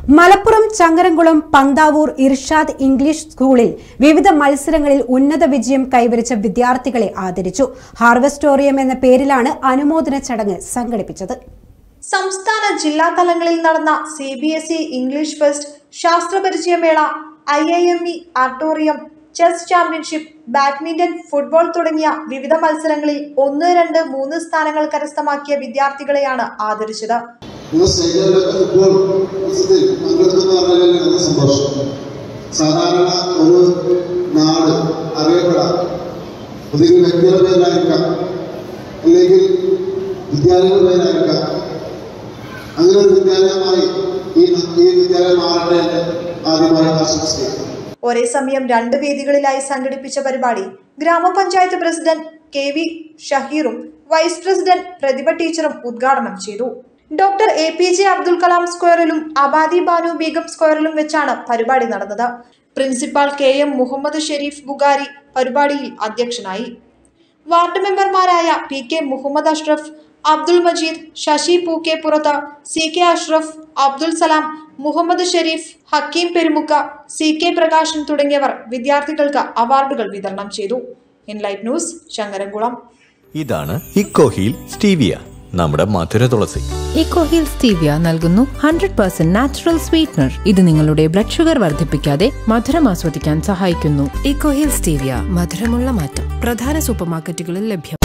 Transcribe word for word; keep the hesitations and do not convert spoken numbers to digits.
Malappuram Changaramkulam Panthavoor Irshad English സ്കൂളിൽ വിവിധ മത്സരങ്ങളിൽ ഉന്നത വിജയം കൈവരിച്ച വിദ്യാർത്ഥികളെ ആദരിച്ചു. ഹാർവസ്റ്റോറിയം എന്ന പേരിലാണ് അനുമോദന ചടങ്ങ് സംഘടിപ്പിച്ചത്. സംസ്ഥാന ജില്ലാ തലങ്ങളിൽ നടന്ന C B S E English fest, ശാസ്ത്രപരിചയമേള, ഐ ഐ എം ഇ ആർട്ടോറിയം, ചെസ് ചാമ്പ്യൻഷിപ്പ്, ബാഡ്മിന്റൺ, ഫുട്ബോൾ തുടങ്ങിയ വിവിധ മത്സരങ്ങളിൽ ഒന്ന്, രണ്ട്, മൂന്ന് സ്ഥാനങ്ങൾ കരസ്ഥമാക്കിയ വിദ്യാർത്ഥികളെയാണ് ആദരിച്ചത്. സാധാരണ ഒരു നാട് അറിയപ്പെടാം ഒന്നുകിൽ വ്യക്തിയുടെ പേരിലായിരിക്കാം, അല്ലെങ്കിൽ വിദ്യാലയങ്ങളുടെ പേരിലായിരിക്കാം. അങ്ങനെ ഒരു വിദ്യാലയമായി ഈ ഈ വിദ്യാലയം മാറട്ടെ ആദ്യമായി ആശംസിക്കുക. ഒരേ സമയം രണ്ട് വേദികളിലായി സംഘടിപ്പിച്ച പരിപാടി ഗ്രാമപഞ്ചായത്ത് പ്രസിഡന്റ് കെ വി ഷഹീറും വൈസ് പ്രസിഡന്റ് പ്രതിഭ ടീച്ചറും ഉദ്ഘാടനം ചെയ്തു. Doctor A P J Abdul Kalam സ്ക്വയറിലും അബാദി ബാനു ബീഗം സ്ക്വയറിലും വെച്ചാണ് പരിപാടി നടന്നത്. Principal K M Muhammad Sharif Bukhari പരിപാടിയിൽ അധ്യക്ഷനായി. വാർഡ് മെമ്പർമാരായ P K Muhammad Ashraf, Abdul Majeed, Sasi Pookkeppurath, C K Ashraf, Abdul Salam, Muhammad Sharif, Hakeem Perumukka, C K Prakashan തുടങ്ങിയവർ വിദ്യാർത്ഥികൾക്ക് അവാർഡുകൾ വിതരണം ചെയ്തു. Enlight News, Changaramkulam. ഇതാണ് ഇക്കോഹീൽ സ്റ്റീവിയ, നമ്മുടെ മധുര തുളസി. ഇക്കോഹീൽ സ്റ്റീവിയ നൽകുന്നു ഹൺഡ്രഡ് പെർസെന്റ് നാച്ചുറൽ സ്വീറ്റ്നർ. ഇത് നിങ്ങളുടെ ബ്ലഡ് ഷുഗർ വർദ്ധിപ്പിക്കാതെ മധുരം ആസ്വദിക്കാൻ സഹായിക്കുന്നു. ഇക്കോഹീൽ സ്റ്റീവിയ, മധുരമുള്ള മാറ്റം. പ്രധാന സൂപ്പർ മാർക്കറ്റുകളിൽ ലഭ്യം.